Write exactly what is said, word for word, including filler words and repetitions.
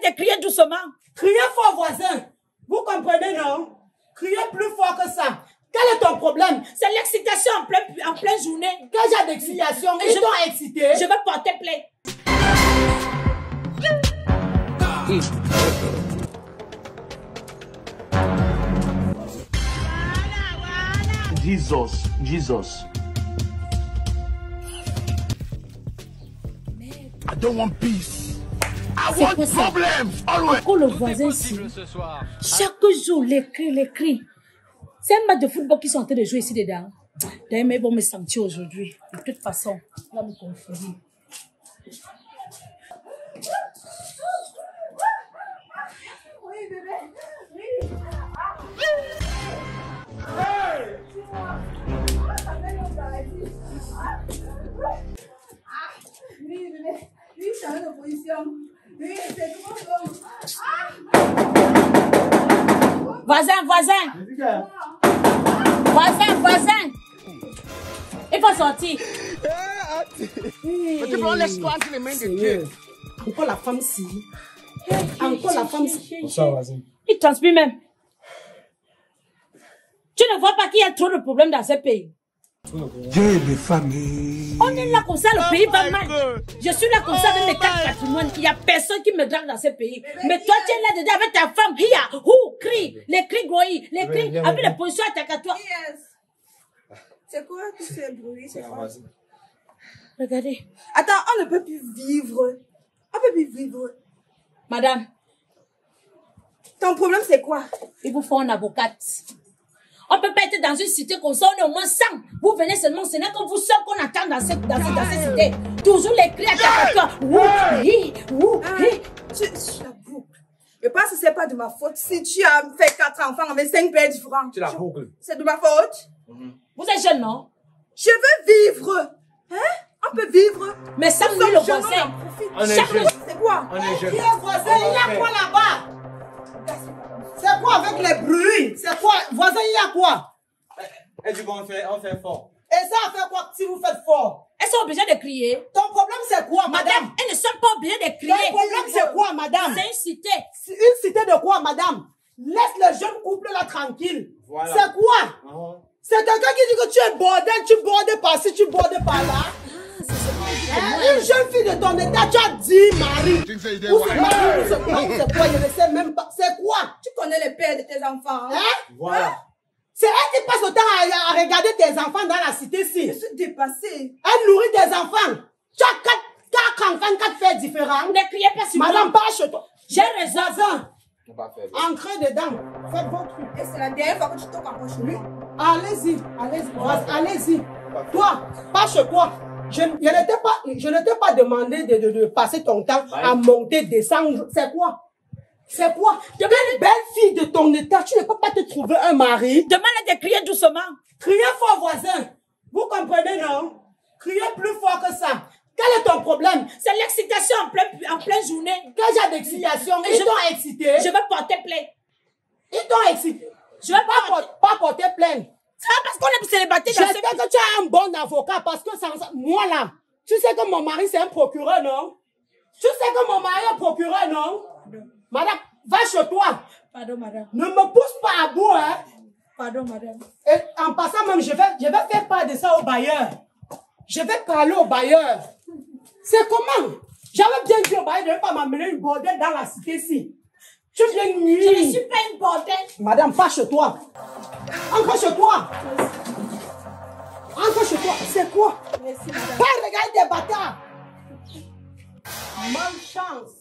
de crier doucement. Criez fort, voisin. Vous comprenez, non? Criez plus fort que ça. Quel est ton problème? C'est l'excitation en pleine, en pleine journée. Quel genre d'excitation? Ils je, t'ont excité. Je vais porter plainte. Jesus, Jesus. I don't want peace. I want problems. Always. Encore le voisin ici. Chaque jour, les cris, les cris. C'est un match de football qui sont en train de jouer ici dedans. D'ailleurs, ils vont me sentir aujourd'hui. De toute façon, on va me confondre. Oui, bébé. Oui. Hey! Oui, bébé. Oui, c'est une opposition. Oui, c'est comment ça? Voisin, voisin. Voisin, voisin. Il faut sortir. Mais tu peux laisser toi entre les mains de Dieu. Encore la femme-ci. Encore la femme-ci. Bonsoir, voisin. Il transpire même. Tu ne vois pas qu'il y a trop de problèmes dans ce pays. Dieu des familles. On est là comme ça, le pays va mal. Je suis là comme ça avec mes quatre patrimoines. Il n'y a personne qui me drague dans ce pays. Mais toi, tu es là dedans avec ta femme. Hier, who crie, les cris goïs, les cris avec les positions attaquent à toi. C'est quoi tous ces bruits? C'est quoi? Regardez. Attends, on ne peut plus vivre. On ne peut plus vivre. Madame. Ton problème, c'est quoi? Il vous faut une avocate. On ne peut pas être dans une cité comme ça, on est au moins cent. Vous venez seulement, ce n'est que vous seul qu'on attend dans cette, dans cette, dans cette cité. Toujours les cris à toi. Ouh, hi, ouh, hi. Tu, tu la boucle. Je pense que ce n'est pas de ma faute. Si tu as fait quatre enfants avec cinq pères différents. Tu la boucles. C'est de ma faute. Mm-hmm. Vous êtes jeune, non? Je veux vivre. Hein? On peut vivre. Mais ça, vous le voisin. On est jeune. C'est quoi? On est jeune. Qui est voisin? Il y a quoi là-bas? C'est quoi avec les bruits? C'est quoi? Voisin, il y a quoi? Et du coup, on fait, on fait fort. Et ça fait quoi si vous faites fort? Elles sont obligées de crier. Ton problème, c'est quoi, madame? Madame, elles ne sont pas obligées de crier. Ton problème, c'est quoi, madame? C'est une cité. Une cité de quoi, madame? Laisse le jeune couple là tranquille. Voilà. C'est quoi? Uh -huh. C'est quelqu'un qui dit que tu es bordel, tu bordes par-ci, tu bordes par-là. Hein? Une jeune fille de ton état, tu as dit mari. Où c'est mari, où c'est quoi, où c'est quoi, je ne sais même pas. C'est quoi? Tu connais les pères de tes enfants. Hein? Hein? Voilà. Hein? C'est elle qui passe le temps à, à regarder tes enfants dans la cité-ci. Je suis dépassée. Elle nourrit tes enfants. Tu as quatre, quatre enfants, quatre pères différents. Ne criez pas sur moi. Madame, pas chez toi. J'ai raison. Entrez dedans. Faites votre truc. Et c'est la dernière fois que tu toques encore chez lui. Allez-y, allez-y, allez-y. Toi, pas chez toi. Je, je ne t'ai pas, je ne t'ai pas demandé de, de, de passer ton temps à monter, descendre. C'est quoi? C'est quoi? Une belle fille de ton état, tu ne peux pas te trouver un mari. Demande de crier doucement. Criez fort, voisin. Vous comprenez, non? Criez plus fort que ça. Quel est ton problème? C'est l'excitation en pleine, en pleine journée. Quel genre d'excitation? Ils t'ont excité. Je vais porter plainte. Ils t'ont excité. Je vais pas, porter, pas porter plainte. Ça parce qu'on est célibataire dans ce J'espère que tu as un bon avocat parce que ça, moi là, tu sais que mon mari c'est un procureur, non? Tu sais que mon mari est procureur, non? Pardon. Madame, va chez toi. Pardon, madame. Ne me pousse pas à bout, hein? Pardon, madame. Et en passant même, je vais, je vais faire part de ça au bailleur. Je vais parler au bailleur. C'est comment? J'avais bien dit au bailleur de ne pas m'amener une bordelle dans la cité-ci. Tu viens nuire. Je ne suis pas une bordelle. Madame, pas chez toi. Entre chez toi. Entre chez toi. C'est quoi? Merci, madame. Pas regarder tes bâtards. Malchance.